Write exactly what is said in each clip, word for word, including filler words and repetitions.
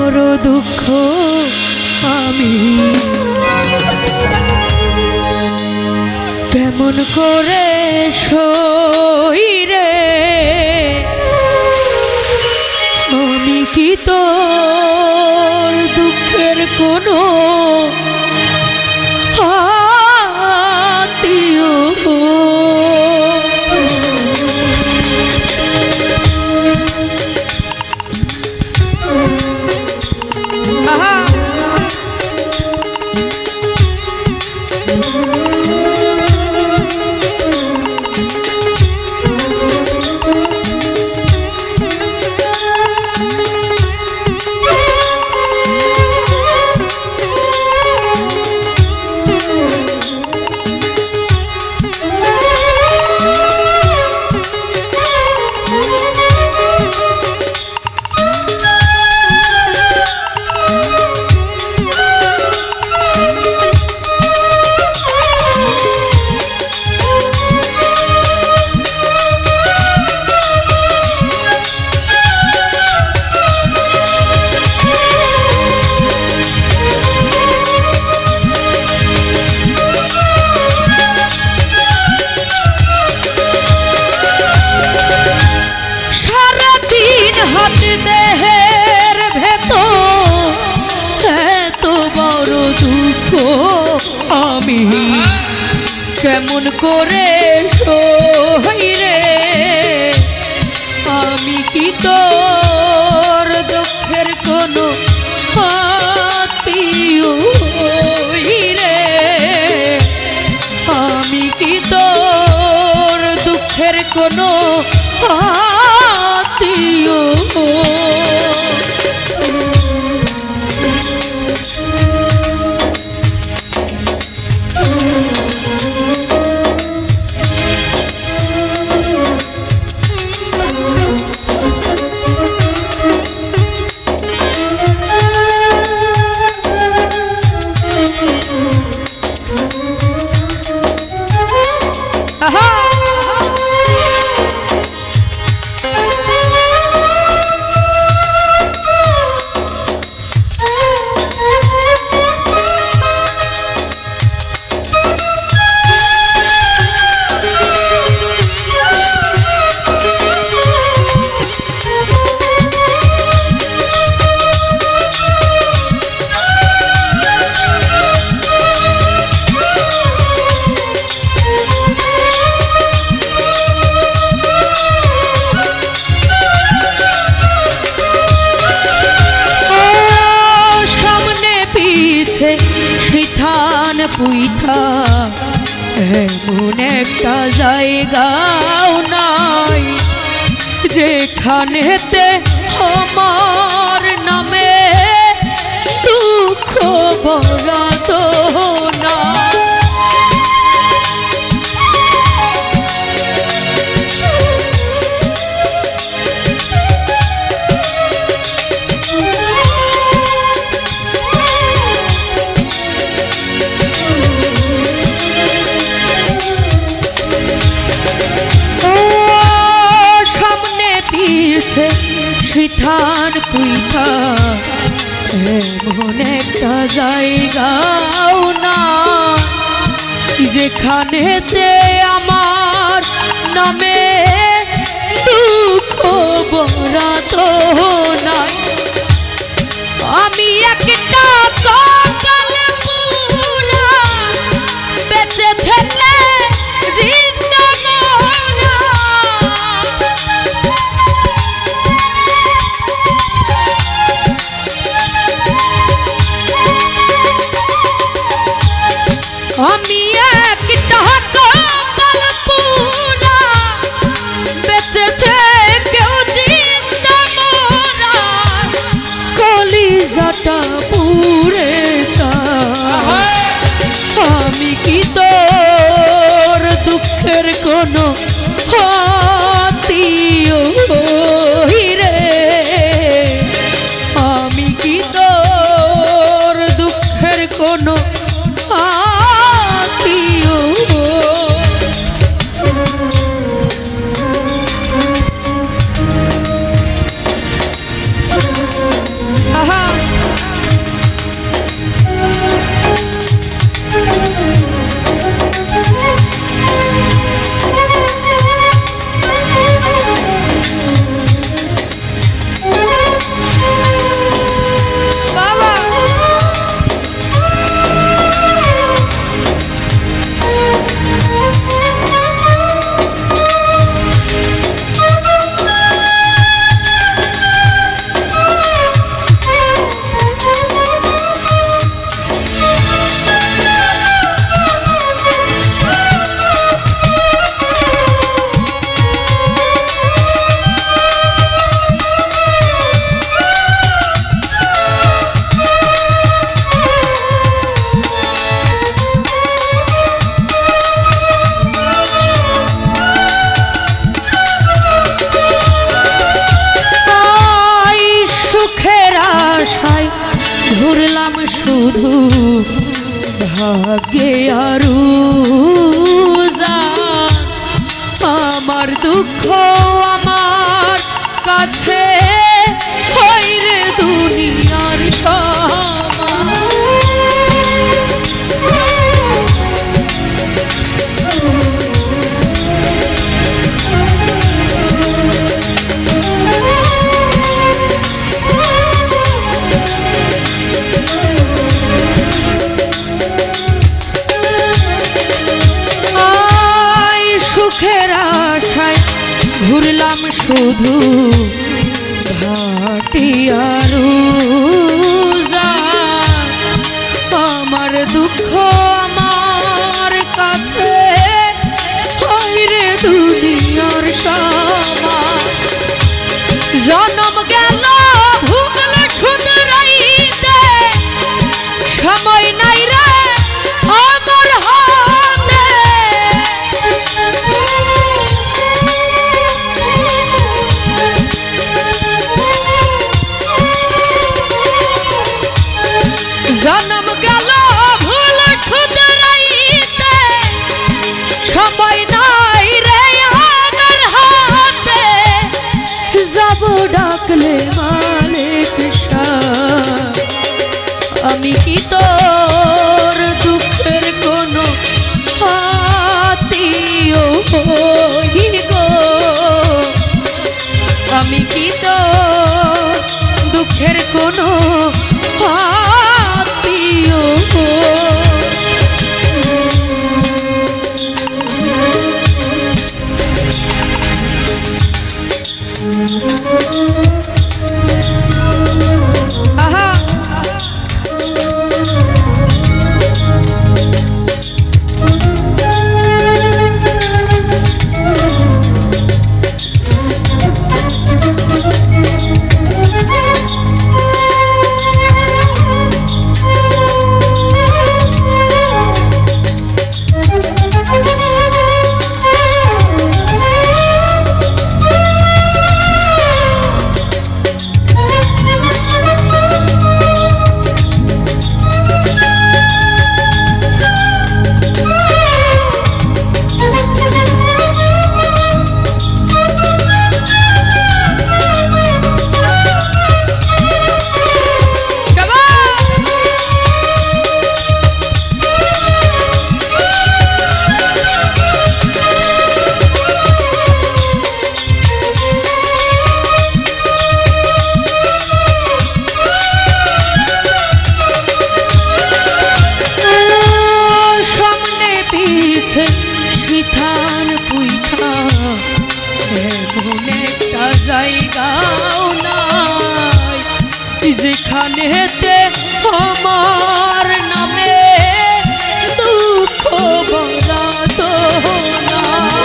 বড় দুঃখ আমি কেমন করে সই রে আমি কি তোর দুঃখের কোনো আত্মীয় দেহের ভেতর এত বড় দুঃখ আমি কেমন করে সই রে আমি কি তোর দুঃখের কোনো আত্মীয় রে আমি কি তোর দুঃখের কোনো আত্মীয় শিঠান পুইথা এমন একটা জায়গাও নাই যেখানেতে আমার নামে দুঃখ বরাদ না শিঠান পুইথা এমন একটা জায়গাও না যেখানেতে আমার নামে দুঃখ বরাদ নাই আমি একটা কপাল পুরা বেঁচে থাকলে জিন্দা আমি একটা কপাল পুরা বেঁচে থেকেও জিন্দা মরা কলিজাটা পুড়ে যায় আমি কি তোর দুঃখের কোনো আত্মীয় রে আমি কি তোর দুঃখের কোনো aha লাগে আরু জান আমার দুঃখ আমার কাছে হইরে দুনিয়ার সমান সুখের আশায় ঘুরলাম শুধু ভাটিয়ারু জান আমার দুঃখ আমার কাছে হইরে দুনিয়ার সমান জনম গেল ভুল শুধরাইতে সময় নাই রে আমার হাতে জনম গেল ভুল শুধরাইতে সময় নাই রে আমার হাতে যাব ডাকলে মালিক শাহ আমি কি তোর দুঃখের কোনো আত্মীয় হই গো আমি কি তোর দুঃখের কোনো আত্মীয় আহা বিথান পুইথা এমন একটা জায়গাও নাই যেখানেতে আমার নামে দুঃখ বলাতো না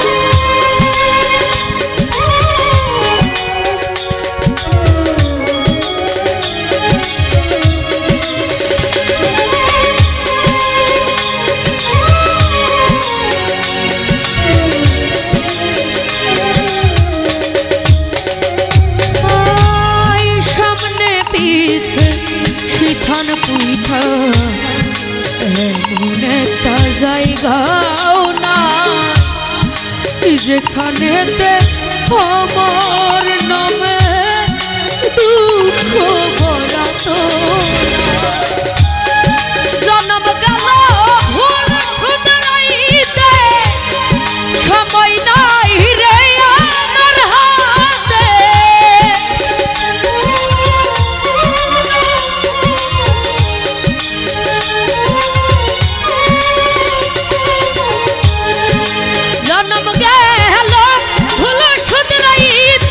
পুইথা এমন একটা জায়গাও না যেখানেতে আমার নামে দুঃখ বলাতো জনম গেল ভুল শুধরাইতে সময় নাই রে আমার হাতে জনম গেল ভুল শুধরাইতে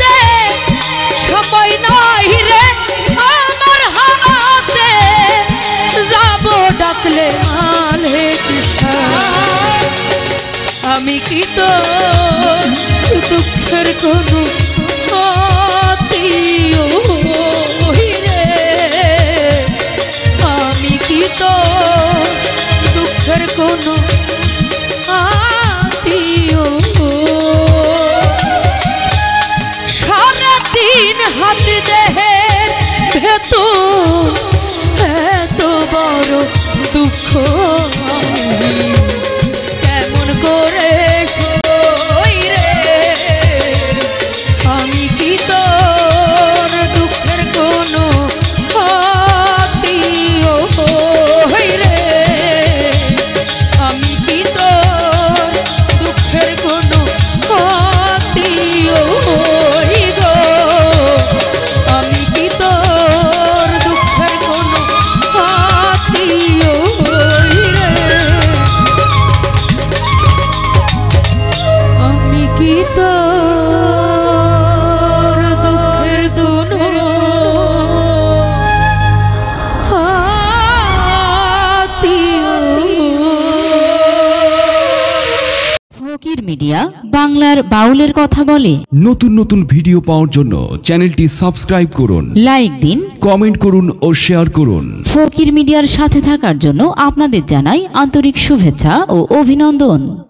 মিডিয়া বাংলার বাউলের কথা বলে। নতুন নতুন ভিডিও পাওয়ার জন্য চ্যানেলটি সাবস্ক্রাইব করুন, লাইক দিন, কমেন্ট করুন ও শেয়ার করুন। ফকির মিডিয়ার সাথে থাকার জন্য আপনাদের জানাই আন্তরিক শুভেচ্ছা ও অভিনন্দন।